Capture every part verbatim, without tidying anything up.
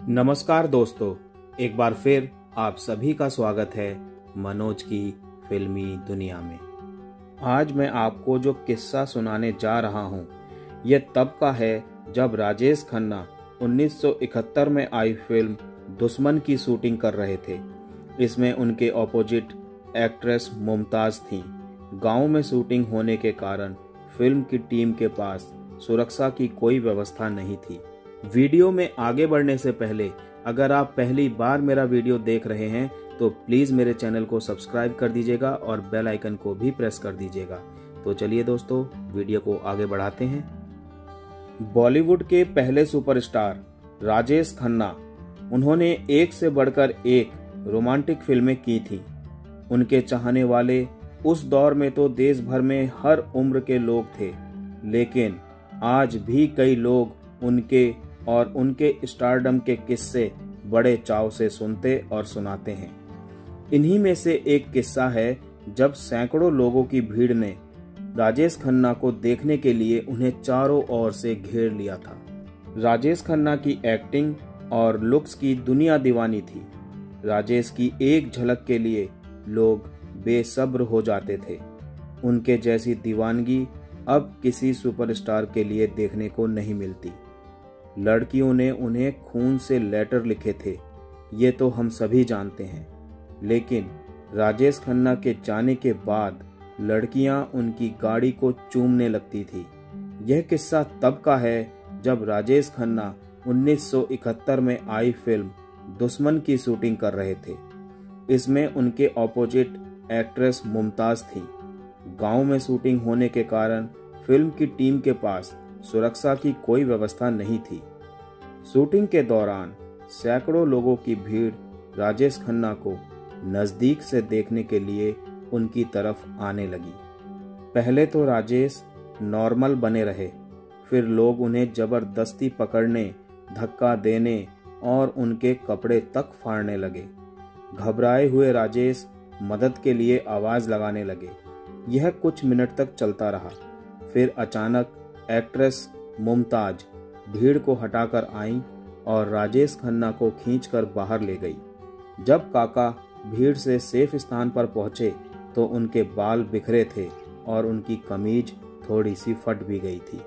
नमस्कार दोस्तों, एक बार फिर आप सभी का स्वागत है मनोज की फिल्मी दुनिया में। आज मैं आपको जो किस्सा सुनाने जा रहा हूँ ये तब का है जब राजेश खन्ना उन्नीस सौ इकहत्तर में आई फिल्म दुश्मन की शूटिंग कर रहे थे। इसमें उनके ऑपोजिट एक्ट्रेस मुमताज थीं। गांव में शूटिंग होने के कारण फिल्म की टीम के पास सुरक्षा की कोई व्यवस्था नहीं थी। वीडियो में आगे बढ़ने से पहले अगर आप पहली बार मेरा वीडियो देख रहे हैं तो प्लीज़ मेरे चैनल को सब्सक्राइब कर दीजिएगा और बेल आइकन को भी प्रेस कर दीजिएगा। तो चलिए दोस्तों, वीडियो को आगे बढ़ाते हैं। बॉलीवुड के पहले सुपरस्टार राजेश खन्ना, उन्होंने एक से बढ़कर एक रोमांटिक फिल्में की थीं। उनके चाहने वाले उस दौर में तो देश भर में हर उम्र के लोग थे, लेकिन आज भी कई लोग उनके और उनके स्टारडम के किस्से बड़े चाव से सुनते और सुनाते हैं। इन्हीं में से एक किस्सा है जब सैकड़ों लोगों की भीड़ ने राजेश खन्ना को देखने के लिए उन्हें चारों ओर से घेर लिया था। राजेश खन्ना की एक्टिंग और लुक्स की दुनिया दीवानी थी। राजेश की एक झलक के लिए लोग बेसब्र हो जाते थे। उनके जैसी दीवानगी अब किसी सुपरस्टार के लिए देखने को नहीं मिलती। लड़कियों ने उन्हें खून से लेटर लिखे थे, ये तो हम सभी जानते हैं, लेकिन राजेश खन्ना के जाने के बाद लड़कियां उनकी गाड़ी को चूमने लगती थी। यह किस्सा तब का है जब राजेश खन्ना उन्नीस सौ इकहत्तर में आई फिल्म दुश्मन की शूटिंग कर रहे थे। इसमें उनके ऑपोजिट एक्ट्रेस मुमताज थी। गांव में शूटिंग होने के कारण फिल्म की टीम के पास सुरक्षा की कोई व्यवस्था नहीं थी। शूटिंग के दौरान सैकड़ों लोगों की भीड़ राजेश खन्ना को नजदीक से देखने के लिए उनकी तरफ आने लगी। पहले तो राजेश नॉर्मल बने रहे, फिर लोग उन्हें जबरदस्ती पकड़ने, धक्का देने और उनके कपड़े तक फाड़ने लगे। घबराए हुए राजेश मदद के लिए आवाज लगाने लगे। यह कुछ मिनट तक चलता रहा। फिर अचानक एक्ट्रेस मुमताज भीड़ को हटाकर आईं और राजेश खन्ना को खींचकर बाहर ले गई। जब काका भीड़ से सेफ स्थान पर पहुंचे तो उनके बाल बिखरे थे और उनकी कमीज थोड़ी सी फट भी गई थी।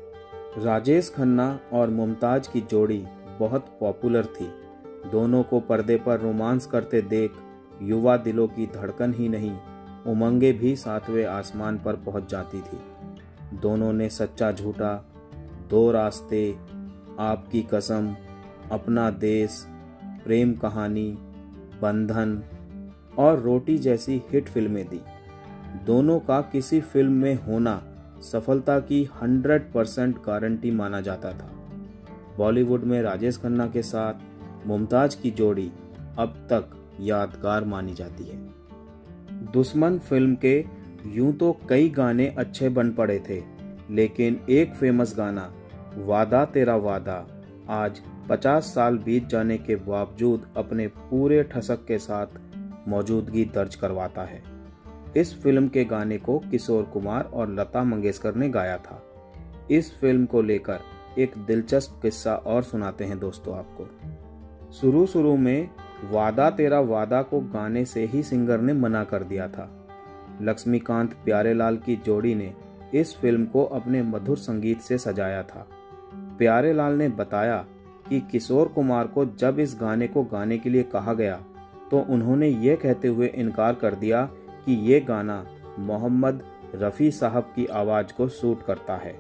राजेश खन्ना और मुमताज की जोड़ी बहुत पॉपुलर थी। दोनों को पर्दे पर रोमांस करते देख युवा दिलों की धड़कन ही नहीं, उमंगे भी सातवें आसमान पर पहुंच जाती थी। दोनों ने सच्चा झूठा, दो रास्ते, आपकी कसम, अपना देश, प्रेम कहानी, बंधन और रोटी जैसी हिट फिल्में दी। दोनों का किसी फिल्म में होना सफलता की सौ परसेंट गारंटी माना जाता था। बॉलीवुड में राजेश खन्ना के साथ मुमताज की जोड़ी अब तक यादगार मानी जाती है। दुश्मन फिल्म के यूं तो कई गाने अच्छे बन पड़े थे, लेकिन एक फेमस गाना वादा तेरा वादा आज पचास साल बीत जाने के बावजूद अपने पूरे ठसक के साथ मौजूदगी दर्ज करवाता है। इस फिल्म के गाने को किशोर कुमार और लता मंगेशकर ने गाया था। इस फिल्म को लेकर एक दिलचस्प किस्सा और सुनाते हैं दोस्तों आपको। शुरू शुरू में वादा तेरा वादा को गाने से ही सिंगर ने मना कर दिया था। लक्ष्मीकांत प्यारेलाल की जोड़ी ने इस फिल्म को अपने मधुर संगीत से सजाया था। प्यारेलाल ने बताया कि किशोर कुमार को जब इस गाने को गाने के लिए कहा गया तो उन्होंने ये कहते हुए इनकार कर दिया कि ये गाना मोहम्मद रफ़ी साहब की आवाज़ को सूट करता है।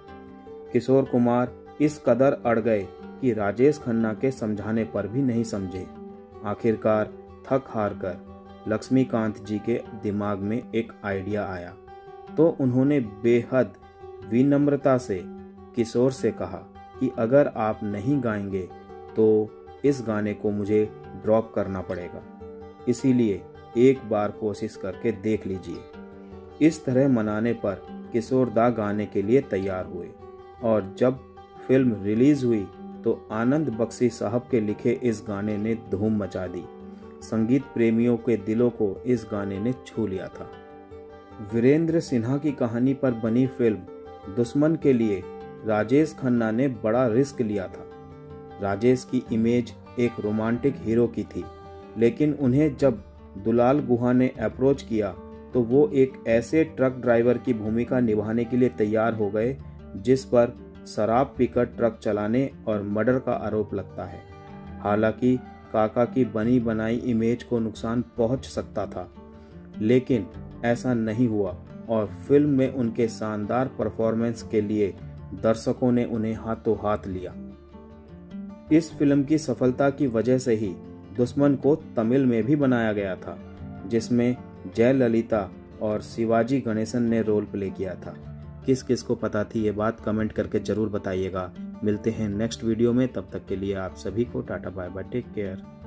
किशोर कुमार इस कदर अड़ गए कि राजेश खन्ना के समझाने पर भी नहीं समझे। आखिरकार थक हार कर लक्ष्मीकांत जी के दिमाग में एक आइडिया आया तो उन्होंने बेहद विनम्रता से किशोर से कहा कि अगर आप नहीं गाएंगे तो इस गाने को मुझे ड्रॉप करना पड़ेगा, इसीलिए एक बार कोशिश करके देख लीजिए। इस तरह मनाने पर किशोर दा गाने के लिए तैयार हुए और जब फिल्म रिलीज हुई तो आनंद बख्शी साहब के लिखे इस गाने ने धूम मचा दी। संगीत प्रेमियों के दिलों को इस गाने ने छू लिया था। वीरेंद्र सिन्हा की कहानी पर बनी फिल्म दुश्मन के लिए राजेश खन्ना ने बड़ा रिस्क लिया था। राजेश की इमेज एक रोमांटिक हीरो की थी, लेकिन उन्हें जब दुलाल गुहा ने अप्रोच किया तो वो एक ऐसे ट्रक ड्राइवर की भूमिका निभाने के लिए तैयार हो गए जिस पर शराब पीकर ट्रक चलाने और मर्डर का आरोप लगता है। हालांकि काका की बनी बनाई इमेज को नुकसान पहुंच सकता था, लेकिन ऐसा नहीं हुआ और फिल्म में उनके शानदार परफॉर्मेंस के लिए दर्शकों ने उन्हें हाथों हाथ लिया। इस फिल्म की सफलता की वजह से ही दुश्मन को तमिल में भी बनाया गया था, जिसमें जयललिता और शिवाजी गणेशन ने रोल प्ले किया था। किस किस को पता थी ये बात, कमेंट करके जरूर बताइएगा। मिलते हैं नेक्स्ट वीडियो में, तब तक के लिए आप सभी को tata bye bye, take care.